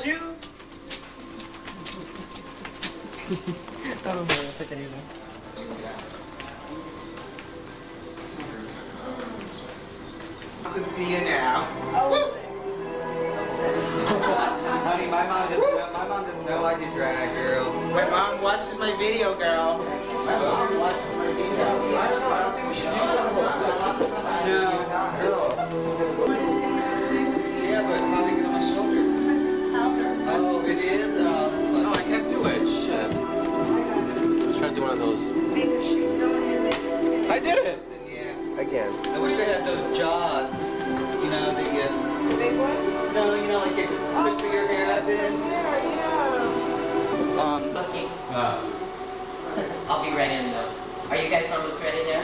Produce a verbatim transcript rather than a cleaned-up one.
got you. I don't know if I can even. I can see you now. Oh. Honey, my mom doesn't know, my mom doesn't know I do drag, girl. My mom watches my video, girl. My mom watches my video. I don't know, I don't think we should do something. No, girl. Yeah, but how do I get on my shoulders? Oh, it is? Oh, that's fine. No, I can't do it. Shit. I was trying to do one of those. I did it! Yeah. Again. I wish I had those jaws. You know, the, uh... The big ones? No, you know, like you could put your hair up in. Yeah, yeah. Um... Okay. Uh, I'll be right in though. Are you guys almost ready there?